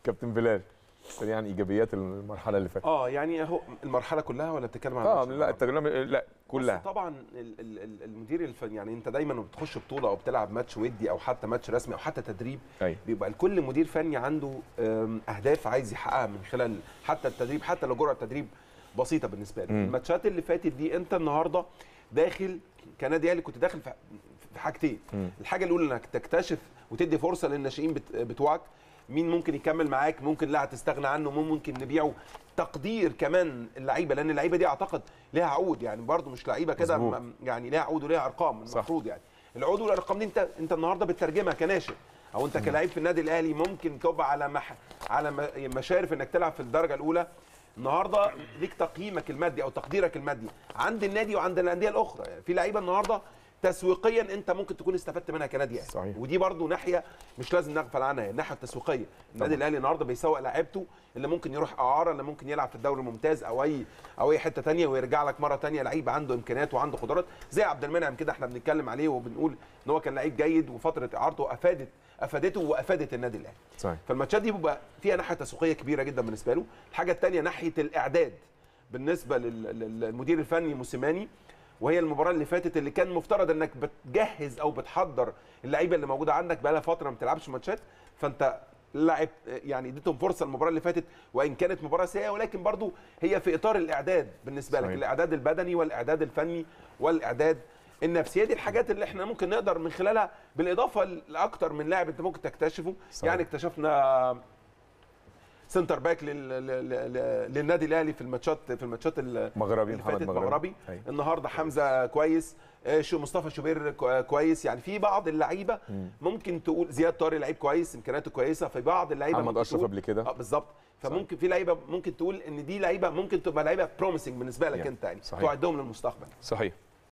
كابتن بلال سريعا ايجابيات المرحله اللي فاتت. يعني اهو المرحله كلها ولا بتتكلم عن لا التجربه لا كلها. طبعا المدير الفني يعني انت دايما بتخش بطوله او بتلعب ماتش ودي او حتى ماتش رسمي او حتى تدريب، بيبقى لكل مدير فني عنده اهداف عايز يحققها من خلال حتى التدريب، حتى لو جرعه تدريب بسيطه بالنسبه لك. الماتشات اللي فاتت دي انت النهارده داخل كنادي اهلي، كنت داخل في حاجتين. الحاجه الاولى انك تكتشف وتدي فرصه للناشئين بتوعك، مين ممكن يكمل معاك، ممكن لا هتستغنى عنه، ممكن نبيعه. تقدير كمان اللعيبه، لان اللعيبه دي اعتقد ليها عقود، يعني برضو مش لعيبه كده يعني ليها عقود وليها ارقام المفروض. يعني العقود والارقام دي انت النهارده بتترجمها كناشئ او انت كلاعب في النادي الاهلي، ممكن تبقى على مشارف انك تلعب في الدرجه الاولى. النهارده ليك تقييمك المادي او تقديرك المادي عند النادي وعند الانديه الاخرى. يعني في لعيبه النهارده تسويقيا انت ممكن تكون استفدت منها كنادي اهلي، صحيح. ودي برضو ناحيه مش لازم نغفل عنها، الناحيه التسويقيه. النادي الاهلي النهارده بيسوق لاعيبته اللي ممكن يروح اعاره، اللي ممكن يلعب في الدوري الممتاز او اي حته ثانيه ويرجع لك مره ثانيه لعيب عنده امكانيات وعنده قدرات زي عبد المنعم كده. احنا بنتكلم عليه وبنقول ان هو كان لعيب جيد وفتره اعارته افادته وافادت النادي الاهلي. صحيح. فالماتشات دي بيبقى فيها ناحيه تسويقيه كبيره جدا بالنسبه له. الحاجه الثانيه ناحيه الاعداد بالنسبه للمدير الفني موسيماني، وهي المباراه اللي فاتت اللي كان مفترض انك بتجهز او بتحضر اللعيبه اللي موجوده عندك بقى لها فتره ما بتلعبش ماتشات، فانت لاعب يعني اديتهم فرصه المباراه اللي فاتت، وان كانت مباراه سيئه ولكن برضو هي في اطار الاعداد بالنسبه لك، الاعداد البدني والاعداد الفني والاعداد النفسيه. دي الحاجات اللي احنا ممكن نقدر من خلالها بالاضافه لاكتر من لاعب انت ممكن تكتشفه. صحيح. يعني اكتشفنا سنتر باك للنادي الاهلي في الماتشات مغربي، محمد مغربي. النهارده حمزه كويس، مصطفى شوبير كويس. يعني في بعض اللعيبه ممكن تقول زياد طارق لعيب كويس امكانياته كويسه، في بعض اللعيبه محمد اشرف قبل كده بالظبط. فممكن في لعيبه ممكن تقول ان دي لعيبه ممكن تبقى لعيبه بروميسنج بالنسبه لك انت، يعني تعدهم للمستقبل. صحيح.